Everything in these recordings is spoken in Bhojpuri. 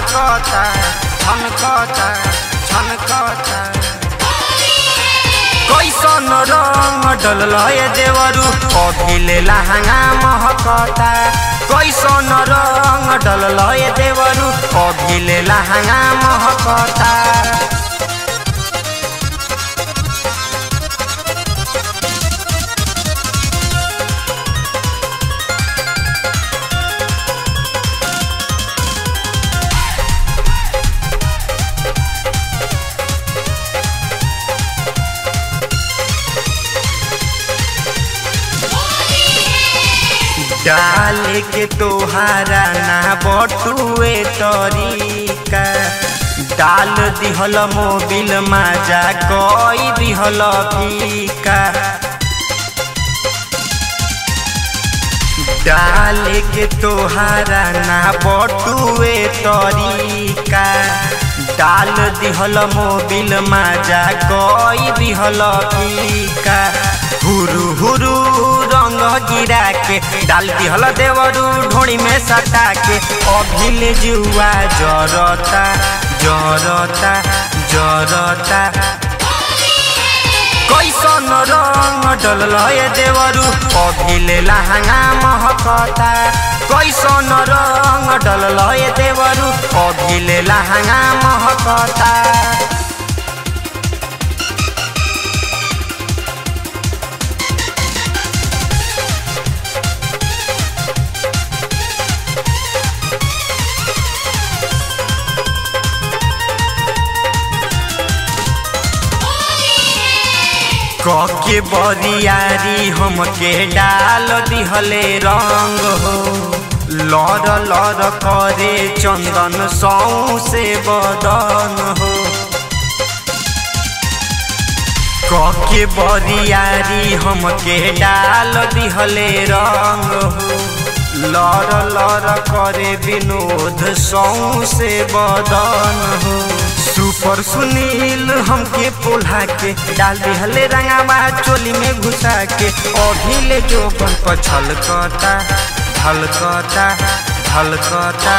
छनकता छनकता छनकता कैसन रंग डललय देवरू अभिले लहंगा महकता कैसन रंग डललय देवरू अभिले लहंगा महकता डाल के तोहारा ना बटुए तरीका डाल दिहल मोबिल माजा कोई दिहल फीका डाल के तोहारा ना बटुए तरीका डाल दिहल मोबिल माजा कोई दिहल फीका हुरु हुरु रंग गिरा के डाल दिहल देवरू ढोड़ी में सटा के अभिले जुआ जरता जरता जरता कैसन रंग डललय देवरू अभिले लहंगा महकता कैसन रंग डललय देवरू अभिले लहंगा महकता कके बरियारी हमके डाल दिहले रंग हो लर लर करे चंदन सौसे बदन हो कके बरियारी हमके डाल दिहले रंग हो लर लर करे विनोद सौसे बदन हो सुपर सुनील हमके पोल्हा के डाल दिहले रंगावा चोली में घुसा के अभिले जोबन पर छलकता ढलकता ढलकता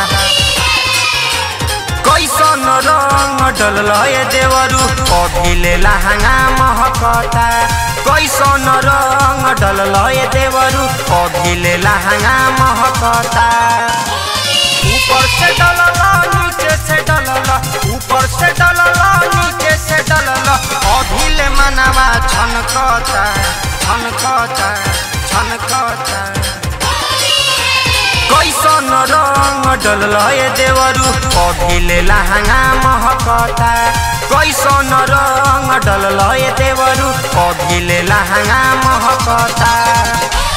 कैसन रंग डललय देवरू अभिले लहंगा महकता कैसन रंग डललय देवरू अभिले लहंगा महकता ऊपर से डलला नीचे से डलला ऊपर से डलला नीचे से डलला अभिले मनवा छनकता छनकता छनकता कैसन रंग डललय देवरू अभिले लहंगा महकता कैसन रंग डललय देवरू अभिले लहंगा महकता।